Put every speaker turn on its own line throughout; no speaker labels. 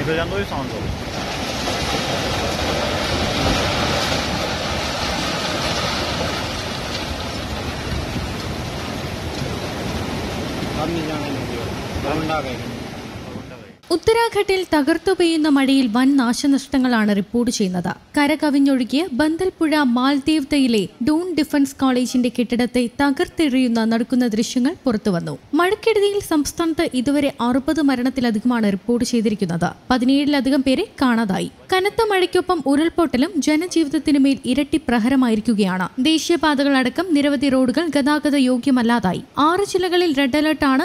집회장도 상황도.
ഉത്തരാഖണ്ഡിൽ തകർത്തു പെയ്യുന്ന മഴയിൽ വൻ നാശനഷ്ടങ്ങളാണ് റിപ്പോർട്ട് ചെയ്യുന്നത്. കരകവിഞ്ഞൊഴുകിയ ബന്ദൽപുഴ മാൽദേവ്തയിലെ ഡൂൺ ഡിഫൻസ് കോളേജിന്റെ കെട്ടിടത്തെ തകർത്തെറിയുന്ന നടക്കുന്ന ദൃശ്യങ്ങൾ പുറത്തുവന്നു. മഴക്കെടുതിയിൽ സംസ്ഥാനത്ത് ഇതുവരെ 60 മരണത്തിലധികമാണ് റിപ്പോർട്ട് ചെയ്തിരിക്കുന്നത്. 17ലധികം പേരെ കാണാതായി. കനത്ത മഴയ്ക്കൊപ്പം ഉരുൾപൊട്ടലും ജനജീവിതത്തിനുമേൽ ഇരട്ടി പ്രഹരമായിരിക്കുകയാണ്. ദേശീയപാതകളടക്കം നിരവധി റോഡുകൾ ഗതാഗത യോഗ്യമല്ലാതായി. 6 ജില്ലകളിൽ റെഡ് അലർട്ടാണ്.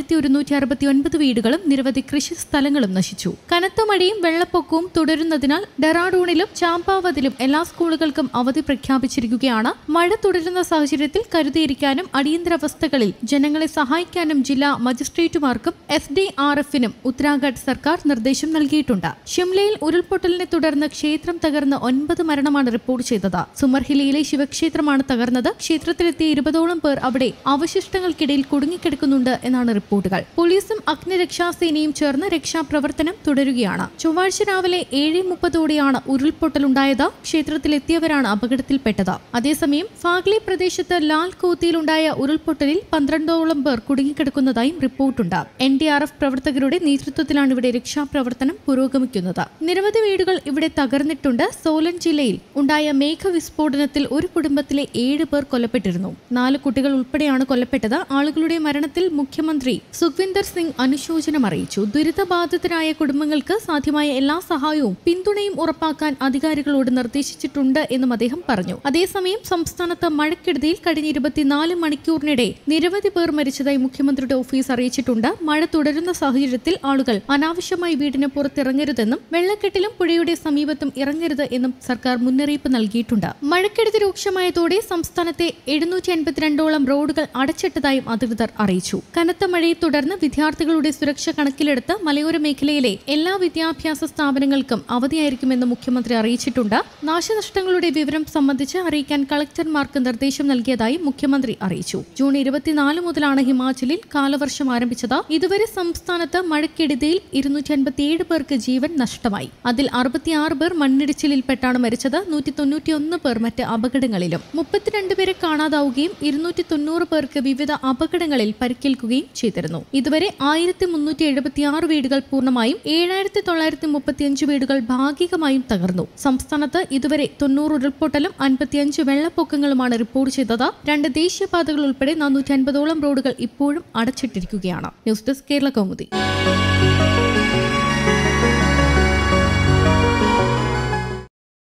1169 വീടുകളും നിരവധി കൃഷി സ്ഥലങ്ങളും നശിച്ചു. കനത്ത മഴയും വെള്ളപ്പൊക്കവും തുടരുന്നതിനാൽ ഡെറാഡൂണിലും ചാമ്പാവതിലും എല്ലാ സ്കൂളുകൾക്കും അവധി പ്രഖ്യാപിച്ചിരിക്കുകയാണ്. മഴ തുടരുന്ന സാഹചര്യത്തിൽ കരുതിയിരിക്കാനും അടിയന്തരാവസ്ഥകളിൽ ജനങ്ങളെ സഹായിക്കാനും ജില്ലാ മജിസ്ട്രേറ്റുമാർക്കും SDRFനും ഉത്തരാഖണ്ഡ് സർക്കാർ നിർദ്ദേശം നൽകിയിട്ടുണ്ട്. ഷിംലയിൽ ഉരുൾപൊട്ടലിനെ തുടർന്ന് ക്ഷേത്രം തകർന്ന് 9 മരണമാണ് റിപ്പോർട്ട് ചെയ്തത്. സുമർഹിലിയിലെ ശിവക്ഷേത്രമാണ് തകർന്നത്. ക്ഷേത്രത്തിലെത്തിയ 20ഓളം പേർ അവിടെ അവശിഷ്ടങ്ങൾക്കിടയിൽ കുടുങ്ങിക്കിടക്കുന്നുണ്ട് എന്നാണ് റിപ്പോർട്ടുകൾ. പോലീസും അഗ്നിരക്ഷാസേനയും ചേർന്ന് രക്ഷാപ്രവർത്തനം തുടരുകയാണ്. ചൊവ്വാഴ്ച രാവിലെ 7:30ഓടെയാണ് ഉരുൾപൊട്ടലുണ്ടായത്. ക്ഷേത്രത്തിലെത്തിയവരാണ് അപകടത്തിൽപ്പെട്ടത്. അതേസമയം ഫാഗ്ലി പ്രദേശത്ത് ലാൽ കോത്തിയിലുണ്ടായ ഉരുൾപൊട്ടലിൽ 12ഓളം പേർ കുടുങ്ങിക്കിടക്കുന്നതായും റിപ്പോർട്ടുണ്ട്. NDRF പ്രവർത്തകരുടെ നേതൃത്വത്തിലാണ് ഇവിടെ രക്ഷാപ്രവർത്തനം പുരോഗമിക്കുന്നത്. നിരവധി വീടുകൾ ഇവിടെ തകർന്നിട്ടുണ്ട്. സോലൻ ജില്ലയിൽ ഉണ്ടായ മേഘവിസ്ഫോടനത്തിൽ ഒരു കുടുംബത്തിലെ 7 പേർ കൊല്ലപ്പെട്ടിരുന്നു. 4 കുട്ടികൾ ഉൾപ്പെടെയാണ് കൊല്ലപ്പെട്ടത്. ആളുകളുടെ മരണത്തിൽ മുഖ്യമന്ത്രി സുഖ്വിന്ദർ സിംഗ് അനുശോചനം അറിയിച്ചു. ദുരിതബാധിതരായ കുടുംബങ്ങൾക്ക് സാധ്യമായ എല്ലാ സഹായവും പിന്തുണയും ഉറപ്പാക്കാൻ അധികാരികളോട് നിർദ്ദേശിച്ചിട്ടുണ്ട് എന്നും അദ്ദേഹം പറഞ്ഞു. അതേസമയം സംസ്ഥാനത്ത് മഴക്കെടുതിയിൽ കഴിഞ്ഞ 24 മണിക്കൂറിനിടെ നിരവധി പേർ മരിച്ചതായി മുഖ്യമന്ത്രിയുടെ ഓഫീസ് അറിയിച്ചിട്ടുണ്ട്. മഴ തുടരുന്ന സാഹചര്യത്തിൽ ആളുകൾ അനാവശ്യമായി വീടിന് പുറത്തിറങ്ങരുതെന്നും വെള്ളക്കെട്ടിലും പുഴയുടെ സമീപത്തും ഇറങ്ങരുത് എന്നും സർക്കാർ മുന്നറിയിപ്പ് നൽകിയിട്ടുണ്ട്. മഴക്കെടുതി രൂക്ഷമായതോടെ സംസ്ഥാനത്തെ 782ഓളം റോഡുകൾ അടച്ചിട്ടതായും അധികൃതർ അറിയിച്ചു. കനത്ത മഴയെ തുടർന്ന് വിദ്യാർത്ഥികളുടെ സുരക്ഷ കണക്കിലെടുത്ത് മലയോര മേഖലയിലെ എല്ലാ വിദ്യാഭ്യാസ സ്ഥാപനങ്ങൾക്കും അവധിയായിരിക്കുമെന്ന് മുഖ്യമന്ത്രി അറിയിച്ചിട്ടുണ്ട്. നാശനഷ്ടങ്ങളുടെ വിവരം സംബന്ധിച്ച് അറിയിക്കാൻ കളക്ടർമാർക്ക് നിർദ്ദേശം നൽകിയതായി മുഖ്യമന്ത്രി അറിയിച്ചു. ജൂൺ 24 മുതലാണ് ഹിമാചലിൽ കാലവർഷം ആരംഭിച്ചത്. ഇതുവരെ സംസ്ഥാനത്ത് മഴക്കെടുതിയിൽ 257 പേർക്ക് ജീവൻ നഷ്ടമായി. അതിൽ 66 പേർ മണ്ണിടിച്ചിലിൽപ്പെട്ടാണ് മരിച്ചത്. 191 പേർ മറ്റ് അപകടങ്ങളിലും. 32 പേരെ കാണാതാവുകയും 290 പേർക്ക് വിവിധ അപകടങ്ങളിൽ പരിക്കേൽക്കുകയും ചെയ്തിരുന്നു. ഇതുവരെ 1376 വീടുകൾ പൂർണ്ണമായും 7935 വീടുകൾ ഭാഗികമായും തകർന്നു. സംസ്ഥാനത്ത് ഇതുവരെ 90 ഉരുൾപൊട്ടലും 55 വെള്ളപ്പൊക്കങ്ങളുമാണ് റിപ്പോർട്ട് ചെയ്തത്. 2 ദേശീയപാതകൾ ഉൾപ്പെടെ 450ഓളം റോഡുകൾ ഇപ്പോഴും അടച്ചിട്ടിരിക്കുകയാണ്. News desk Kerala Kaumudi.